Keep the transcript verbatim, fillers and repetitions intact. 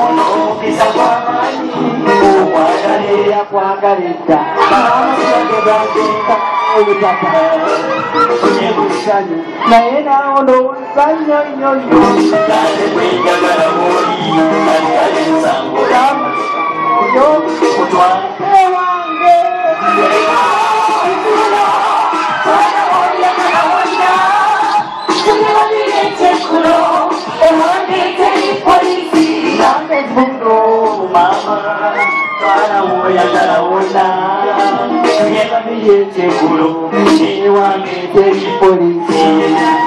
Unokisa kwa mani Wagalia kwa garita Wagalia Ulitaka Unyegusanya Naena ono Sanya nyoyo Kale kwenda garamori Kale sango Kama Yo Kutwa Ewange Wana oya kanawana Kumewabile tekulo Ewange teni polisi Nake bundo Mama Wana oya kanawana Kumewabile tekulo Ewange teni polisi